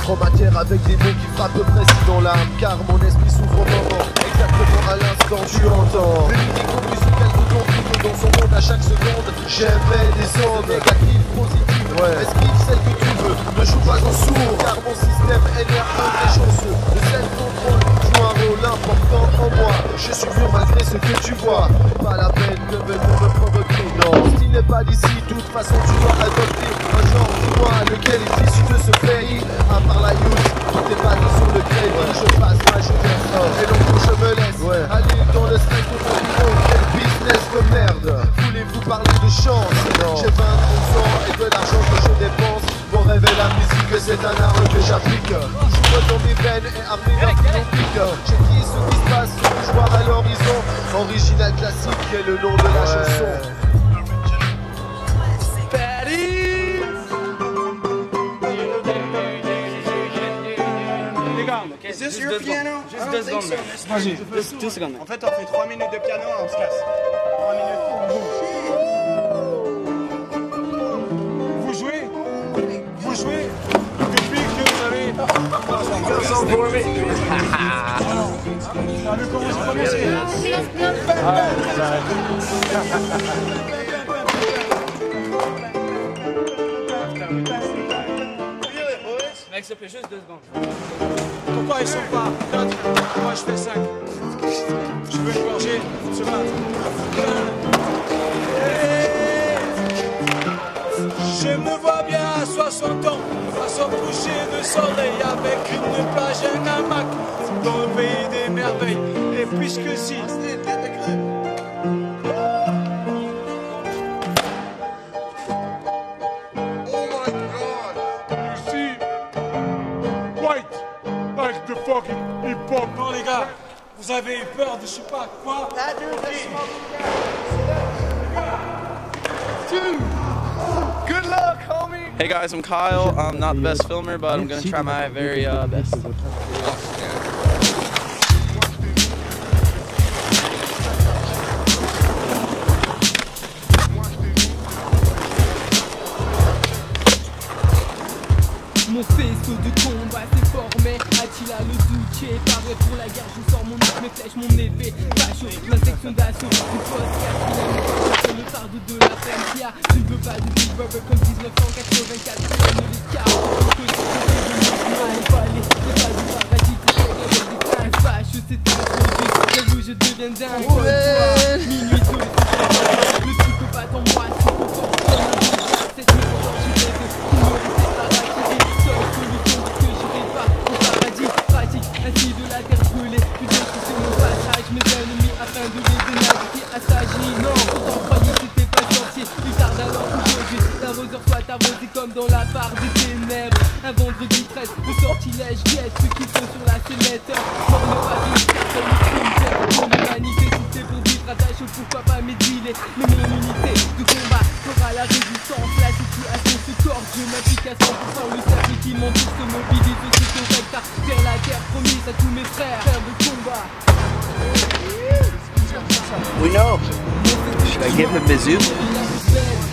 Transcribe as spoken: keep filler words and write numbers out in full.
Chromatière avec des mots qui frappent précis dans l'âme, car mon esprit s'ouvre au moment, exactement à l'instant tu entends. Le lyrico musical de ton film dans son monde à chaque seconde. J'aimais des ondes négatives, positives, ouais. Esquive celle que tu veux, ne joue pas en sourd, car mon système est nerveux et chanceux. Le self-control joue un rôle important en moi. Je suis mûr malgré ce que tu vois. Pas la peine de venir me provoquer. Non, ce qui n'est pas d'ici, de toute façon tu dois adopter un genre, dis-moi, lequel est issu de ce pays. À part la youth, tout est basé sur le crédit, ouais. Je passe ma jeunesse, oh. Et donc je me laisse, ouais. Aller dans le stress de mon bureau. Quel business de merde. Voulez-vous parler de chance? J'ai vingt-deux ans et de l'argent que je dépense. Mon rêve est la musique, c'est un art que j'applique. Toujours dans mes veines et amené d'un pique. J'ai qui ce qui se passe, ce voir à l'horizon. Original classique est le nom de la ouais. chanson. Is this your piano? Juste deux secondes. Vas-y. Deux secondes. En fait, on fait trois minutes de piano et on se casse. Trois minutes. Vous jouez? Vous jouez depuis que vous avez quinze ans pour aimer. On a vu comment se prononcer. Mec, s'il te plaît, juste deux secondes. Pourquoi ils sont pas quatre? Moi je fais cinq. Je veux une gorgée ce matin. Je me vois bien à soixante ans, face au coucher de soleil, avec une plage et un hamac, dans le pays des merveilles. Et puisque si... Non les gars, vous avez eu peur de je sais pas quoi. Dude, good luck, homie. Hey guys, I'm Kyle. I'm not the best filmer, but I'm gonna try my very uh, best. Mon faisceau de combat s'est formé, Attila le Duce, paré pour la guerre, je sors mon arc, mes flèches, mon épée, facho, ma section d'assaut, du poste quatrième, sur le fardeau de la F M T A, je ne veux pas de Big Brother comme dix-neuf cent quatre-vingt-quatre, je ne les cartes, que je suis mal emballé, c'est pas du paradis, c'est avec des princes fâcheux, c'est un produit, j'avoue je deviens dingue, ouais. Minuit tôt, le psychopathe en moi, c'est pourtant, comme un peu, c'est une opportunité de humoriser. Ainsi de la terre brûlée, plus de sur mon passage, mes ennemis afin de les dénaviguer à s'agir. Non, pourtant croyez que c'était pas sorcier, plus tard alors aujourd'hui, l'arroseur soit arrosé comme dans la part des ténèbres. Un vendredi treize, le sortilège guette ceux qui sont sur la sellette. Mort ne pas d'une personne, le cimetière pour l'humanité, tout est pour vivre attaché, pourquoi pas m'exiler. Mais mon unité de combat fera la résistance, la situation se tord, je m'applique à cent pour cent, le cercle qui m'entoure se mobilise aussi correct à faire la guerre promise à tous mes frères, frères de combat. We know. Should I give him Bisous?